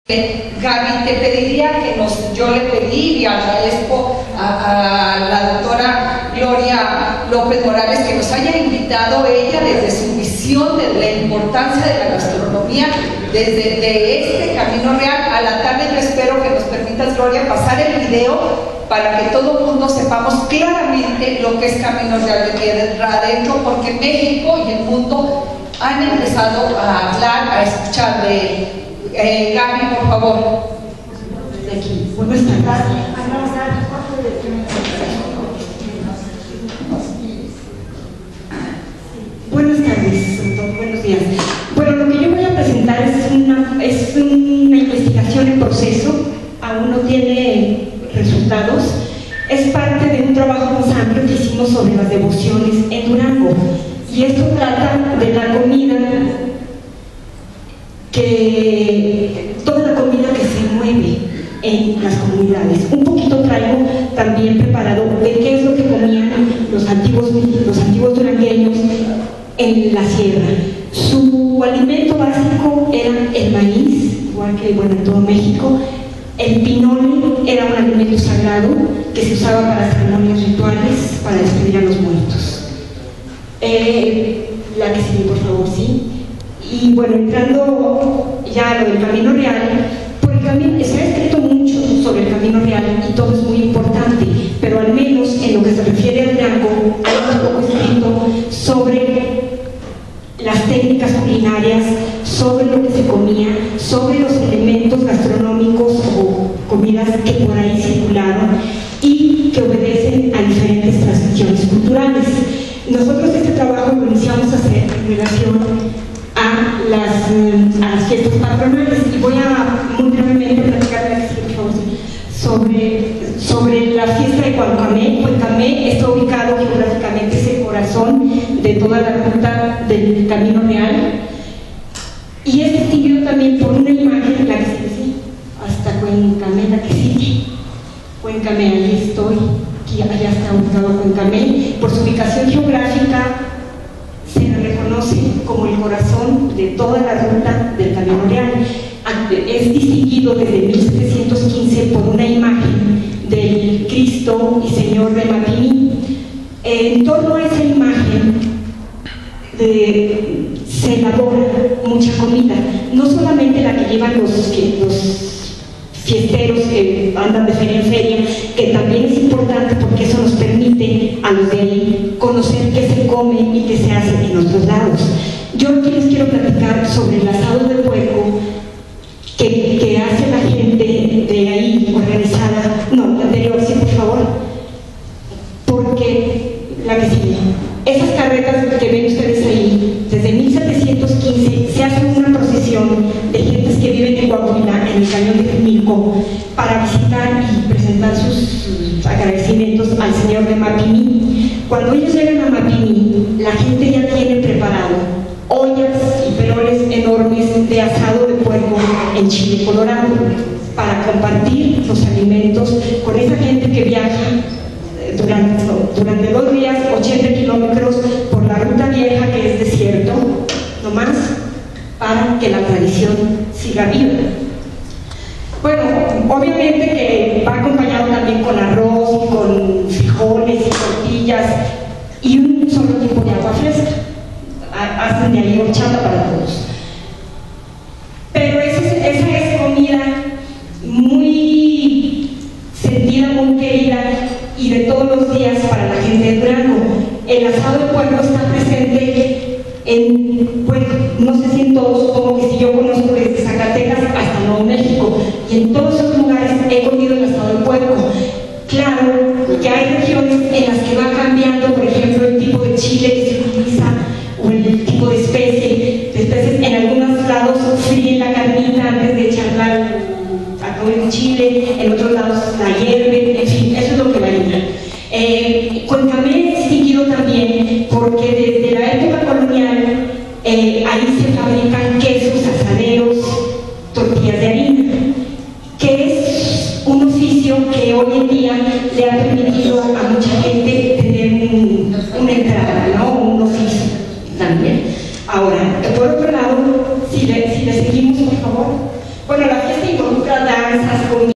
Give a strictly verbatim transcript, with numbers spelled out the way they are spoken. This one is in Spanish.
Gaby, te pediría que nos, yo le pedí y agradezco a, a la doctora Gloria López Morales que nos haya invitado ella desde su visión de la importancia de la gastronomía, desde de este Camino Real. A la tarde yo espero que nos permitas, Gloria, pasar el video para que todo el mundo sepamos claramente lo que es Camino Real de Tierra Adentro, porque México y el mundo han empezado a hablar, a escuchar de él. Eh, Gaby, por favor. De aquí. Buenas tardes. Buenas tardes, doctor. Buenos días. Bueno, lo que yo voy a presentar es una, es una investigación en proceso, aún no tiene resultados. Es parte de un trabajo más amplio que hicimos sobre las devociones en Durango. Y esto trata de la comida que toda la comida que se mueve en las comunidades. Un poquito traigo también preparado de qué es lo que comían los antiguos, los antiguos durangueños en la sierra. Su alimento básico era el maíz, igual que bueno, en todo México. El pinole era un alimento sagrado que se usaba para ceremonias rituales, para despedir a los muertos. Eh, la que sigue, por favor, sí. Y bueno, entrando ya a lo del Camino Real, por el camino, se ha escrito mucho sobre el Camino Real y todo es muy importante, pero al menos en lo que se refiere al Durango, hay un poco escrito sobre las técnicas culinarias, sobre lo que se comía, sobre los elementos gastronómicos o comidas que por ahí circularon y que obedecen a diferentes tradiciones culturales. Nosotros este trabajo lo iniciamos a hacer en relación a las, a las fiestas patronales y voy a muy brevemente platicar sobre, sobre la fiesta de Cuencamé. Cuencamé está ubicado geográficamente, es el corazón de toda la ruta del Camino Real y es distinguido también por una imagen, la que sigue hasta Cuencamé, la que sigue. Cuencamé, ahí estoy, aquí, allá está ubicado Cuencamé. Por su ubicación geográfica se le reconoce como el corazón de toda la ruta del Camino Real. Es distinguido desde mil setecientos quince por una imagen del Cristo y Señor de Mapimí. En torno a esa imagen de, se elabora mucha comida, no solamente la que llevan los, los fiesteros que andan de feria en feria, que también es importante porque eso nos permite a los de ahí conocer qué se come y qué se hace en otros lados. Yo aquí les quiero platicar sobre el asado de puerco que, que hace la gente de ahí organizada. No, la anterior, sí, por favor. Porque la que sigue. Esas carretas que ven ustedes ahí, desde mil setecientos quince se hace una procesión de gentes que viven en Coahuila, en el cañón de Jumilco, para visitar y presentar sus, sus agradecimientos al Señor de Mapimí. Cuando ellos llegan a Mapimí, la gente ya tiene preparado ollas y peroles enormes de asado de puerco en chile colorado para compartir los alimentos con esa gente que viaja durante, durante dos días, ochenta kilómetros por la ruta vieja que es desierto, nomás para que la tradición siga viva. Bueno, obviamente que va acompañado también con arroz, con frijoles y tortillas y un solo tipo de agua fresca. Hacen de ahí horchata para todos. Pero esa es, esa es comida muy sentida, muy querida y de todos los días para la gente de Durango. El asado de puerco está presente en, pues, no sé si en todos, supongo que si yo conozco desde Zacatecas hasta Nuevo México, y en todos esos lugares he comido el asado de puerco. Claro que hay regiones en las que va cambiando, por ejemplo, el tipo de chile que se utiliza o el tipo de especie, de especies. En algunos lados fríen la carnita antes de echarla a comer el chile, en otros lados la hierven, en fin, eso es lo que varía. Eh, Cuencamé es distinguido también porque desde la época colonial eh, ahí se fabrican quesos, asaderos, tortillas de harina, que es un oficio que hoy en día le ha permitido a mucha gente tener un, una entrada, ¿no? Un oficio también. Ahora, por otro lado, si le, si le seguimos, por favor. Bueno, la fiesta importante danzas,